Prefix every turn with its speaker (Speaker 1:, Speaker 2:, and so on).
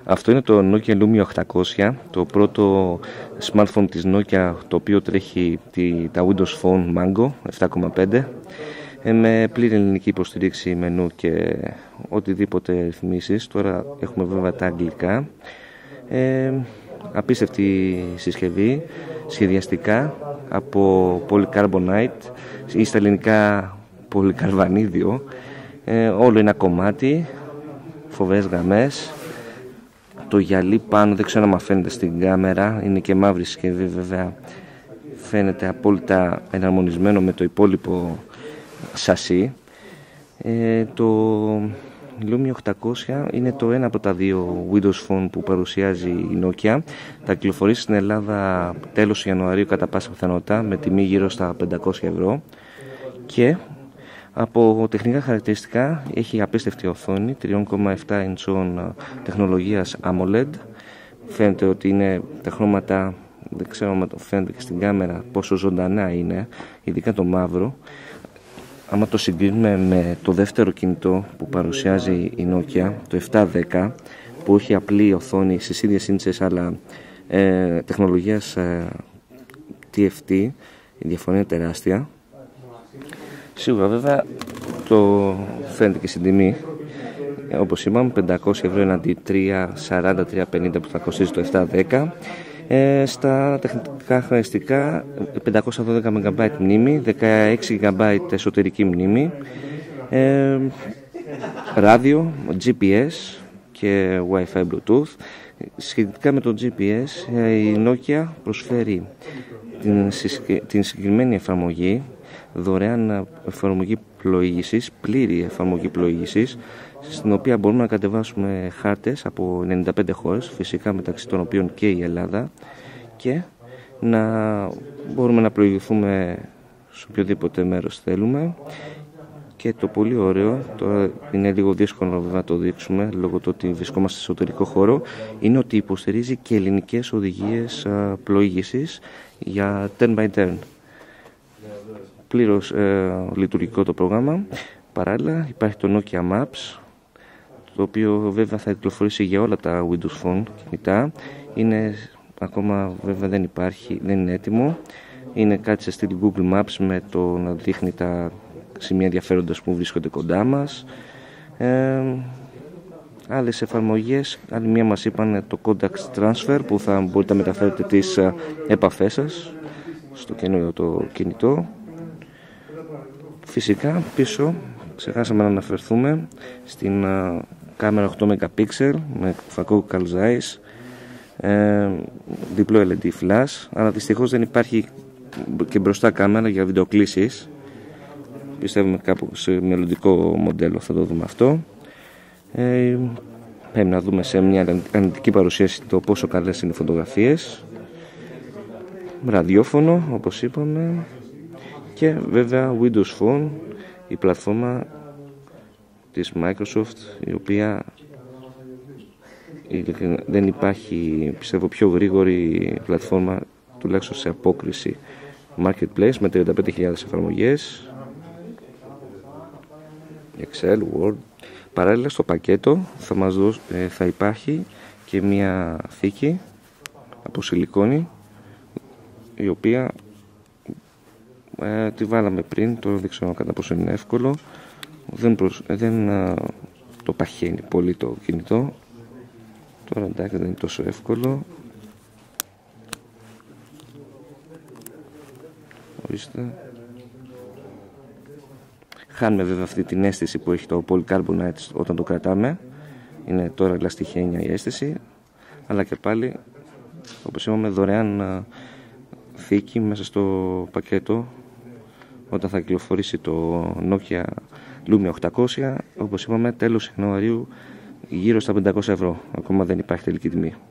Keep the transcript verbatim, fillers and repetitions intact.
Speaker 1: Αυτό είναι το Nokia Lumia οκτακόσια, το πρώτο smartphone της Nokia, το οποίο τρέχει τη, τα Windows Phone Mango επτά κόμμα πέντε ε, με πλήρη ελληνική υποστήριξη μενού και οτιδήποτε ρυθμίσεις. Τώρα έχουμε βέβαια τα αγγλικά. Ε, απίστευτη συσκευή, σχεδιαστικά από polycarbonate ή στα ελληνικά πολυκαρβανίδιο. Ε, όλο είναι ένα κομμάτι, φοβερές γραμμές. Το γυαλί πάνω δεν ξέρω αν φαίνεται στην κάμερα, είναι και μαύρη συσκευή βέβαια, φαίνεται απόλυτα εναρμονισμένο με το υπόλοιπο σασί. Ε, το Lumia οκτακόσια είναι το ένα από τα δύο Windows Phone που παρουσιάζει η Nokia. Θα κυκλοφορήσει στην Ελλάδα τέλος Ιανουαρίου κατά πάσα πιθανότητα, με τιμή γύρω στα πεντακόσια ευρώ. Και από τεχνικά χαρακτηριστικά έχει απίστευτη οθόνη τρία κόμμα επτά ιντσών τεχνολογίας AMOLED. Φαίνεται ότι είναι τα χρώματα, δεν ξέρω αν φαίνεται και στην κάμερα πόσο ζωντανά είναι, ειδικά το μαύρο. Άμα το συγκρίνουμε με το δεύτερο κινητό που παρουσιάζει η Nokia, το επτά δέκα, που έχει απλή οθόνη στις ίδιες ίντσες αλλά ε, τεχνολογίας ε, τι εφ τι, η διαφορά είναι τεράστια. Σίγουρα βέβαια το φαίνεται και στην τιμή, όπως είπαμε πεντακόσια ευρώ εναντί τριακόσια σαράντα με τριακόσια πενήντα που θα κοστίζει το επτά δέκα. Ε, στα τεχνικά χαρακτηριστικά πεντακόσια δώδεκα μεγα μπάιτ μνήμη, δεκαέξι γίγα μπάιτ εσωτερική μνήμη, ε, ράδιο, τζι πι ες και Wi-Fi Bluetooth. Σχετικά με το τζι πι ες, η Nokia προσφέρει την, την συγκεκριμένη εφαρμογή, δωρεάν εφαρμογή πλοήγησης, πλήρη εφαρμογή πλοήγησης, στην οποία μπορούμε να κατεβάσουμε χάρτες από ενενήντα πέντε χώρες, φυσικά μεταξύ των οποίων και η Ελλάδα, και να μπορούμε να πλοηγηθούμε σε οποιοδήποτε μέρος θέλουμε. Και το πολύ ωραίο, τώρα είναι λίγο δύσκολο να το δείξουμε λόγω του ότι βρισκόμαστε σε εσωτερικό χώρο, είναι ότι υποστηρίζει και ελληνικές οδηγίες πλοήγησης για turn by turn. Πλήρως ε, λειτουργικό το πρόγραμμα. Παράλληλα υπάρχει το Nokia Maps, το οποίο βέβαια θα κυκλοφορήσει για όλα τα Windows Phone κινητά. Είναι ακόμα βέβαια δεν υπάρχει, δεν είναι έτοιμο. Είναι κάτι σε στυλ Google Maps με το να δείχνει τα σημεία ενδιαφέροντας που βρίσκονται κοντά μας. Ε, άλλες εφαρμογές, άλλη μία μας είπαν το Contact Transfer, που θα μπορείτε να μεταφέρετε τις επαφές σας στο καινούριο το κινητό. Φυσικά πίσω ξεχάσαμε να αναφερθούμε στην uh, κάμερα οκτώ μεγαπίξελ με φακό Carl Zeiss, ε, διπλό ελ ι ντι flash, αλλά δυστυχώς δεν υπάρχει και μπροστά κάμερα για βιντεοκλήσεις. Πιστεύουμε κάπου σε μελλοντικό μοντέλο θα το δούμε αυτό. Ε, πρέπει να δούμε σε μια αρνητική παρουσίαση το πόσο καλές είναι οι φωτογραφίες. Ραδιόφωνο όπως είπαμε. Και βέβαια Windows Phone, η πλατφόρμα της Microsoft, η οποία δεν υπάρχει, πιστεύω, πιο γρήγορη πλατφόρμα, τουλάχιστον σε απόκριση Marketplace, με τριάντα πέντε χιλιάδες εφαρμογές, Excel, Word. Παράλληλα στο πακέτο θα, μας δώσει, θα υπάρχει και μια θήκη από σιλικόνη, η οποία Ε, τη βάλαμε πριν, τώρα δεν ξέρω κατά πόσο είναι εύκολο, δεν, προσ... δεν α, το παχαίνει πολύ το κινητό. Τώρα εντάξει, δεν είναι τόσο εύκολο. Ορίστε. Χάνουμε βέβαια αυτή την αίσθηση που έχει το polycarbonate όταν το κρατάμε. Είναι τώρα ελαστιχένια η αίσθηση, αλλά και πάλι όπως είπαμε δωρεάν α, θήκη μέσα στο πακέτο όταν θα κυκλοφορήσει το Nokia Lumia οκτακόσια, όπως είπαμε τέλος Ιανουαρίου, γύρω στα πεντακόσια ευρώ. Ακόμα δεν υπάρχει τελική τιμή.